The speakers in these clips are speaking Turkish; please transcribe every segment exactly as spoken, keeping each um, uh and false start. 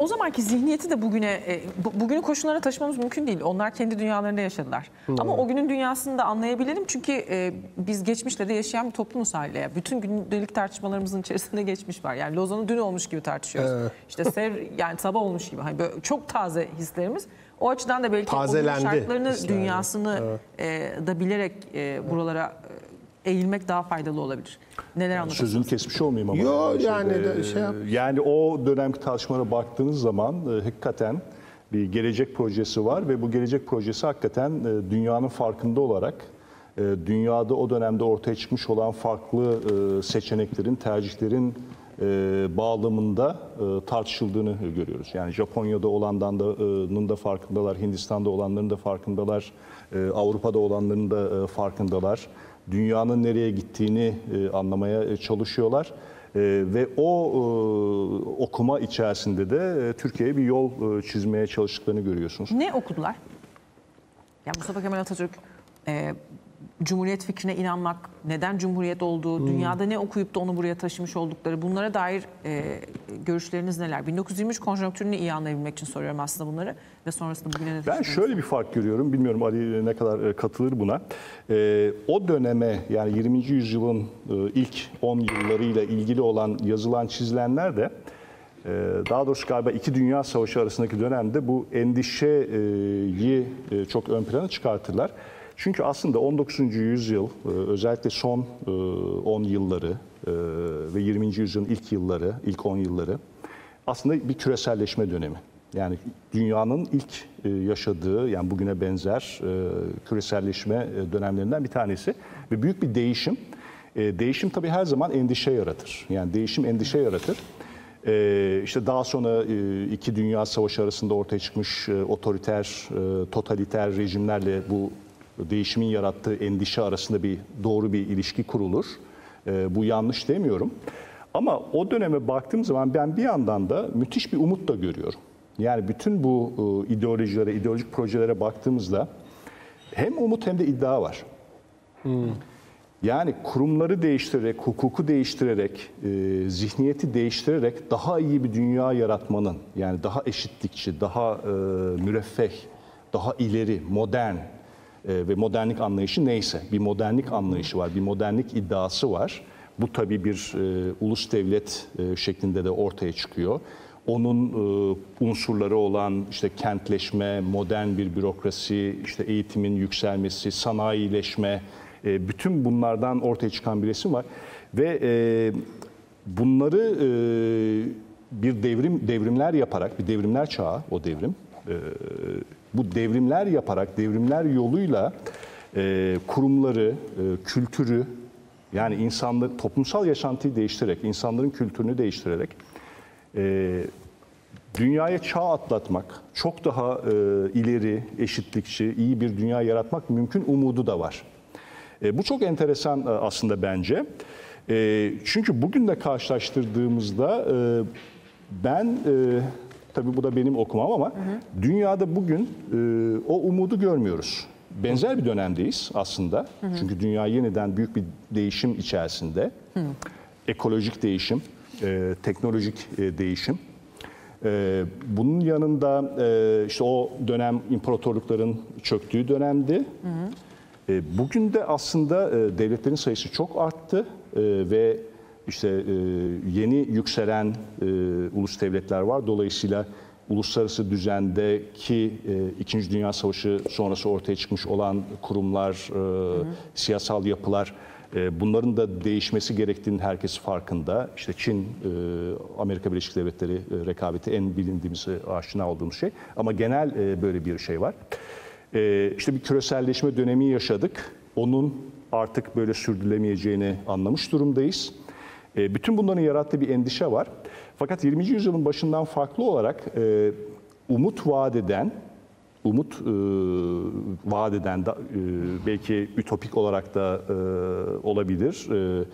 O zamanki zihniyeti de bugüne, bugünün koşullarına taşımamız mümkün değil. Onlar kendi dünyalarında yaşadılar. Hmm. Ama o günün dünyasını da anlayabilirim. Çünkü biz geçmişte de yaşayan bir toplumuz haliyle. Bütün gündelik tartışmalarımızın içerisinde geçmiş var. Yani Lozan'ı dün olmuş gibi tartışıyoruz. Evet. İşte sev, yani sabah olmuş gibi. Hani böyle çok taze hislerimiz. O açıdan da belki tazelendi o şartlarını, hislendi. Dünyasını evet. da bilerek buralara eğilmek daha faydalı olabilir. Neler anlatıyorsunuz? Sözünü kesmiş olmayayım ama. Yok yani de şey yap. Yani o dönemki tartışmalara baktığınız zaman e, hakikaten bir gelecek projesi var ve bu gelecek projesi hakikaten e, dünyanın farkında olarak e, dünyada o dönemde ortaya çıkmış olan farklı e, seçeneklerin, tercihlerin e, bağlamında e, tartışıldığını görüyoruz. Yani Japonya'da olandan da, e, da farkındalar, Hindistan'da olanların da farkındalar, e, Avrupa'da olanların da e, farkındalar. Dünyanın nereye gittiğini e, anlamaya çalışıyorlar e, ve o e, okuma içerisinde de e, Türkiye'ye bir yol e, çizmeye çalıştıklarını görüyorsunuz. Ne okudular? Yani Mustafa Kemal Atatürk, e, Cumhuriyet fikrine inanmak, neden Cumhuriyet olduğu, hmm. dünyada ne okuyup da onu buraya taşımış oldukları, bunlara dair e, görüşleriniz neler? bin dokuz yüz yirmi üç konjonktürünü iyi anlayabilmek için soruyorum aslında bunları ve sonrasında bugüne ne? Ben şöyle bir fark görüyorum, bilmiyorum Ali ne kadar katılır buna. E, o döneme, yani yirminci yüzyılın e, ilk on yıllarıyla ilgili olan yazılan, çizilenler de e, daha doğrusu galiba iki Dünya Savaşı arasındaki dönemde bu endişeyi e, çok ön plana çıkartırlar. Çünkü aslında on dokuzuncu yüzyıl, özellikle son on yılları ve yirminci yüzyılın ilk yılları, ilk on yılları aslında bir küreselleşme dönemi. Yani dünyanın ilk yaşadığı, yani bugüne benzer küreselleşme dönemlerinden bir tanesi ve büyük bir değişim. Değişim tabii her zaman endişe yaratır. Yani değişim endişe yaratır. İşte daha sonra iki Dünya Savaşı arasında ortaya çıkmış otoriter, totaliter rejimlerle bu değişimin yarattığı endişe arasında bir doğru bir ilişki kurulur. E, bu yanlış demiyorum. Ama o döneme baktığım zaman ben bir yandan da müthiş bir umut da görüyorum. Yani bütün bu e, ideolojilere, ideolojik projelere baktığımızda hem umut hem de iddia var. Hmm. Yani kurumları değiştirerek, hukuku değiştirerek, e, zihniyeti değiştirerek daha iyi bir dünya yaratmanın, yani daha eşitlikçi, daha e, müreffeh, daha ileri, modern, ve modernlik anlayışı neyse, bir modernlik anlayışı var, bir modernlik iddiası var. Bu tabii bir e, ulus devlet e, şeklinde de ortaya çıkıyor. Onun e, unsurları olan işte kentleşme, modern bir bürokrasi, işte eğitimin yükselmesi, sanayileşme, e, bütün bunlardan ortaya çıkan bir resim var. Ve e, bunları e, bir devrim devrimler yaparak, bir devrimler çağı o devrim. E, Bu devrimler yaparak, devrimler yoluyla e, kurumları, e, kültürü, yani insanlık, toplumsal yaşantıyı değiştirerek, insanların kültürünü değiştirerek e, dünyaya çağ atlatmak, çok daha e, ileri, eşitlikçi, iyi bir dünya yaratmak mümkün umudu da var. E, bu çok enteresan e, aslında bence. E, çünkü bugünle karşılaştırdığımızda e, ben... E, Tabii bu da benim okumam ama hı hı. dünyada bugün e, o umudu görmüyoruz. Benzer bir dönemdeyiz aslında. Hı hı. Çünkü dünya yeniden büyük bir değişim içerisinde. Hı. Ekolojik değişim, e, teknolojik e, değişim. E, bunun yanında e, işte o dönem imparatorlukların çöktüğü dönemdi. Hı hı. E, bugün de aslında e, devletlerin sayısı çok arttı e, ve İşte e, yeni yükselen e, ulus devletler var. Dolayısıyla uluslararası düzendeki e, İkinci Dünya Savaşı sonrası ortaya çıkmış olan kurumlar, e, hı hı. siyasal yapılar, e, bunların da değişmesi gerektiğinin herkes farkında. İşte Çin, e, Amerika Birleşik Devletleri e, rekabeti en bilindiğimiz, aşina olduğumuz şey. Ama genel e, böyle bir şey var. E, işte bir küreselleşme dönemi yaşadık. Onun artık böyle sürdürülemeyeceğini anlamış durumdayız. Bütün bunların yarattığı bir endişe var. Fakat yirminci yüzyılın başından farklı olarak e, umut vaat eden, umut e, vaat eden e, belki ütopik olarak da e, olabilir, e,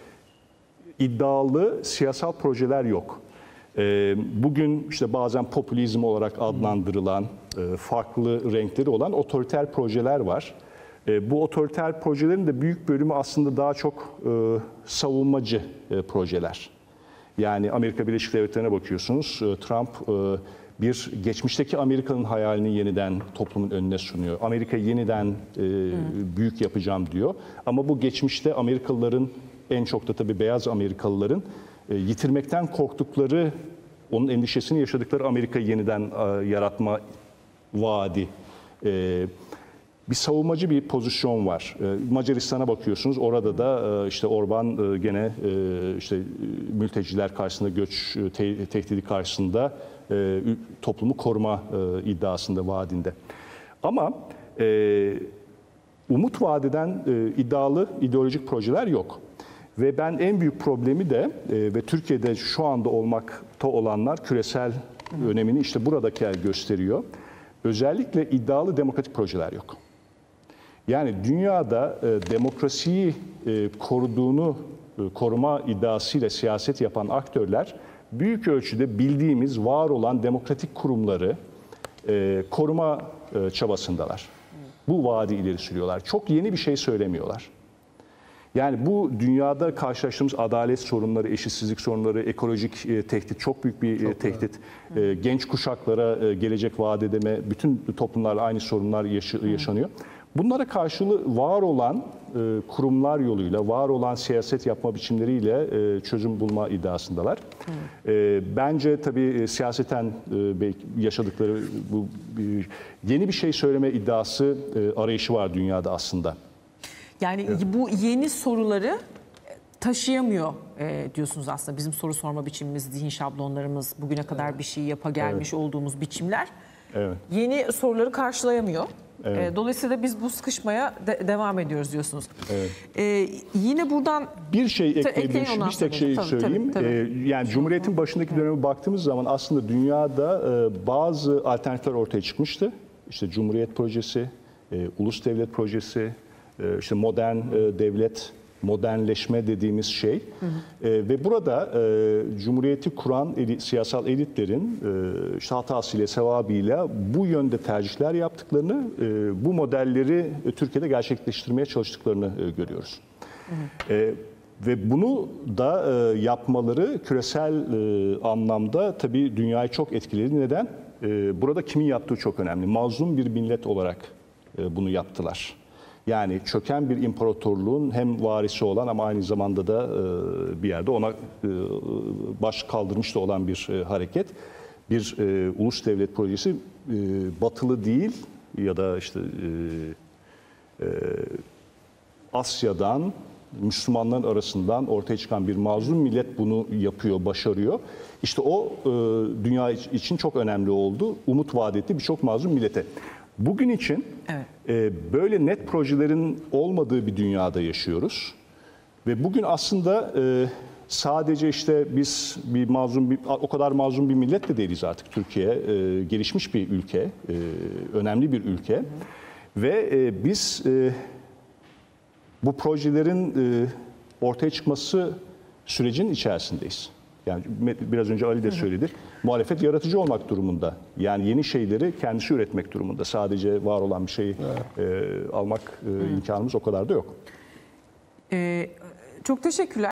iddialı siyasal projeler yok. E, bugün işte bazen popülizm olarak adlandırılan, e, farklı renkleri olan otoriter projeler var. Bu otoriter projelerin de büyük bölümü aslında daha çok e, savunmacı e, projeler. Yani Amerika Birleşik Devletleri'ne bakıyorsunuz. Trump bir geçmişteki Amerika'nın hayalini yeniden toplumun önüne sunuyor. Amerika'yı yeniden e, büyük yapacağım diyor. Ama bu geçmişte Amerikalıların, en çok da tabii beyaz Amerikalıların e, yitirmekten korktukları, onun endişesini yaşadıkları Amerika'yı yeniden e, yaratma vaadi. E, bir savunmacı bir pozisyon var. E, Macaristan'a bakıyorsunuz. Orada da e, işte Orban e, gene e, işte mülteciler karşısında, göç e, te tehdidi karşısında E, toplumu koruma e, iddiasında, vaadinde. Ama e, umut vadeden e, iddialı ideolojik projeler yok. Ve ben en büyük problemi de e, ve Türkiye'de şu anda olmakta olanlar küresel önemini işte buradakiler gösteriyor. Özellikle iddialı demokratik projeler yok. Yani dünyada e, demokrasiyi e, koruduğunu e, koruma iddiasıyla siyaset yapan aktörler büyük ölçüde bildiğimiz var olan demokratik kurumları e, koruma e, çabasındalar. Bu vaadi ileri sürüyorlar. Çok yeni bir şey söylemiyorlar. Yani bu dünyada karşılaştığımız adalet sorunları, eşitsizlik sorunları, ekolojik e, tehdit, çok büyük bir e, tehdit. E, genç kuşaklara e, gelecek vaat edeme, bütün toplumlarla aynı sorunlar yaş yaşanıyor. Bunlara karşılığı var olan e, kurumlar yoluyla, var olan siyaset yapma biçimleriyle e, çözüm bulma iddiasındalar. E, bence tabii siyaseten e, yaşadıkları bu bir, yeni bir şey söyleme iddiası e, arayışı var dünyada aslında. Yani evet. Bu yeni soruları taşıyamıyor e, diyorsunuz aslında. Bizim soru sorma biçimimiz, zihin şablonlarımız, bugüne kadar evet. bir şey yapa gelmiş evet. olduğumuz biçimler evet. yeni soruları karşılayamıyor. Evet. E, dolayısıyla biz bu sıkışmaya de, devam ediyoruz diyorsunuz. Evet. E, yine buradan bir şey ekleyebilirim. Bir tek şey tabii, söyleyeyim. Tabii, tabii. E, yani Cumhuriyet'in başındaki döneme baktığımız zaman aslında dünyada e, bazı alternatifler ortaya çıkmıştı. İşte Cumhuriyet projesi, e, Ulus Devlet projesi, e, işte modern e, devlet, modernleşme dediğimiz şey. Hı hı. E, ve burada e, Cumhuriyeti kuran elit, siyasal elitlerin e, işte hatasıyla, sevabıyla bu yönde tercihler yaptıklarını, e, bu modelleri e, Türkiye'de gerçekleştirmeye çalıştıklarını e, görüyoruz. Hı hı. E, ve bunu da e, yapmaları küresel e, anlamda tabii dünyayı çok etkiledi. Neden? E, burada kimin yaptığı çok önemli. Mazlum bir millet olarak e, bunu yaptılar. Yani çöken bir imparatorluğun hem varisi olan ama aynı zamanda da e, bir yerde ona e, baş kaldırmış da olan bir e, hareket. Bir e, ulus devlet projesi e, batılı değil ya da işte e, e, Asya'dan, Müslümanların arasından ortaya çıkan bir mazlum millet bunu yapıyor, başarıyor. İşte o e, dünya için çok önemli oldu. Umut vaat etti birçok mazlum millete. Bugün için evet. e, böyle net projelerin olmadığı bir dünyada yaşıyoruz. Ve bugün aslında e, sadece işte biz bir mazlum, bir, o kadar mazlum bir millet de değiliz artık Türkiye. E, gelişmiş bir ülke, e, önemli bir ülke. Hı hı. Ve e, biz e, bu projelerin e, ortaya çıkması sürecinin içerisindeyiz. Yani biraz önce Ali de söyledi. Muhalefet yaratıcı olmak durumunda. Yani yeni şeyleri kendisi üretmek durumunda. Sadece var olan bir şeyi evet. e, almak e, imkanımız o kadar da yok. Ee, çok teşekkürler.